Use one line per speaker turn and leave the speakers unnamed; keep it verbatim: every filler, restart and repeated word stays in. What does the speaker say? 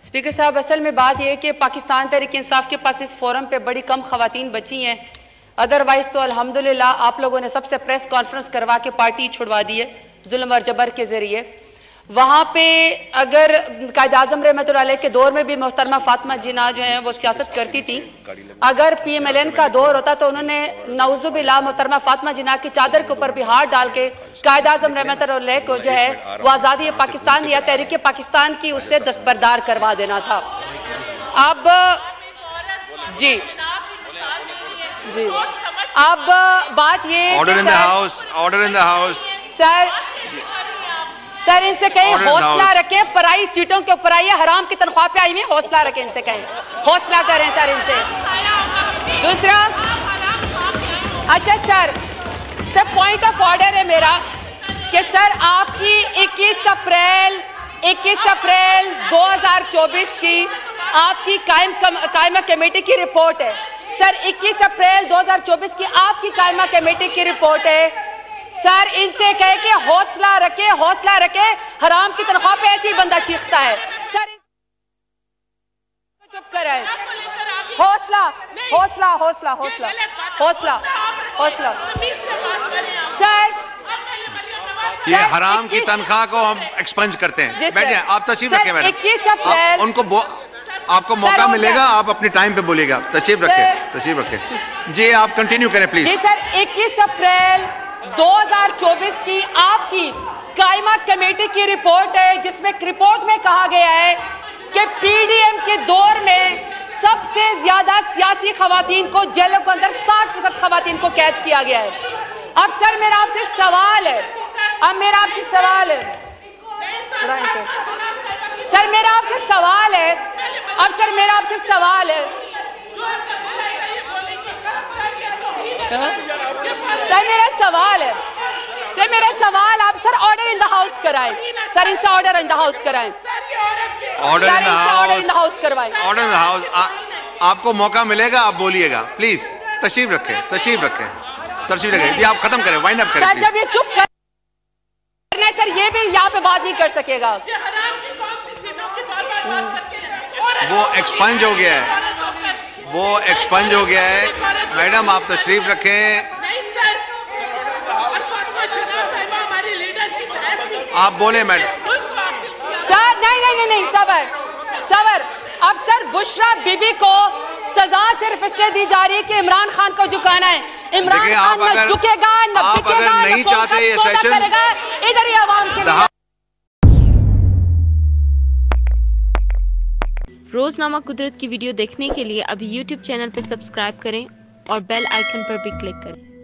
Speaker صاحب اصل میں بات یہ ہے کہ پاکستان تحریک انصاف کے پاس اس فورم پہ بڑی کم خواتین بچی ہیں، ادروائز تو الحمدللہ آپ لوگوں نے سب سے پریس کانفرنس کروا کے پارٹی چھڑوا دی ہے ظلم اور جبر کے ذریعے. وہاں پہ اگر قائد اعظم رحمۃ اللہ علیہ کے دور میں بھی محترمہ فاطمہ جناح جو ہیں وہ سیاست کرتی تھی، اگر پی ایم ایل این کا دور ہوتا تو انہوں نے نعوذ باللہ محترمہ فاطمہ جناح کی چادر کے اوپر بھی ہاتھ ڈال کے قائد اعظم رحمۃ اللہ علیہ کو جو ہے وہ آزادی پاکستان یا تحریک پاکستان کی اس سے دستبردار کروا دینا تھا. اب جی جی اب بات یہ
order in the house order in the house
sir sir ان سے کہیں حوصلہ رکھیں، پرائی سیٹوں کے اوپر آئیے، حرام کی تنخواہ پہ آئی ہوئی، حوصلہ رکھیں، ان سے کہیں حوصلہ کریں سر ان سے. دوسرا اچھا sir sir point of order ہے میرا کہ سر آپ کی اکیس اپریل اکیس اپریل دو ہزار چوبیس کی آپ کی قائم قائمہ کمیٹی کی رپورٹ ہے. سر اکیس اپریل دو ہزار چوبیس کی آپ کی قائمہ کمیٹی کی رپورٹ ہے. سر ان سے کہے کہ حوصلہ رکھے حوصلہ رکھے حرام کی تنخواہ پہ ایسے ہی بندہ چیختا ہے. سر چپ کرائے، حوصلہ حوصلہ حوصلہ حوصلہ حوصلہ حوصلہ سر
یہ حرام کی تنخواہ کو ہم ایکسپنج کرتے ہیں. بیٹھیں آپ تشریف رکھیں میڈم،
اکیس اپریل
ان کو آپ کو موقع ملے گا، آپ اپنے ٹائم پہ بولے گا. تشریف رکھیں تشریف رکھیں جی آپ کنٹینیو کریں پلیز.
جی سر اکیس اپریل دو ہزار چوبیس کی آپ کی قائمہ کمیٹی کی رپورٹ ہے، جس میں رپورٹ میں کہا گیا ہے کہ پی ڈی ایم کے دور میں سب سے زیادہ سیاسی خواتین کو جیلوں کے اندر ساٹھ فیصد خواتین کو قید کیا گیا ہے. اب سر میرا آپ سے سوال ہے اب میرا آپ سے سوال ہے سر میرا آپ سے سوال ہے اب سر میرا آپ سے سوال ہے سر میرا سوال ہے سر میرا سوال آپ sir order in the house کرائیں سر ان سے آرڈر ان دا ہاؤس کرائیں
آرڈر ان دا
ہاؤس کروائیں
آرڈر ان دا ہاؤس. آپ کو موقع ملے گا آپ بولیے گا پلیز. تشریف رکھیں تشریف رکھیں تشریف رکھیں جی آپ ختم کریں وائنڈ اپ کریں.
سر جب یہ چپ کرنا ہے سر یہ بھی یہاں پہ بات نہیں کر سکے گا.
وہ ایکسپنج ہو گیا ہے وہ ایکسپنج ہو گیا ہے میڈم آپ تشریف رکھیں. آپ بولیں میڈم.
سر نہیں نہیں نہیں صبر صبر اب سر بشرا بی بی کو سزا صرف اس لیے دی جا رہی ہے کہ عمران خان کو جھکانا ہے. عمران خان نہ جھکے گا نہ بکے گا
نہیں چاہتے یہ سیشن
ادھر ہی عوام کے لیے.
روزنامہ قدرت کی ویڈیو دیکھنے کے لیے ابھی یوٹیوب چینل پر سبسکرائب کریں اور بیل آئیکن پر بھی کلک کریں.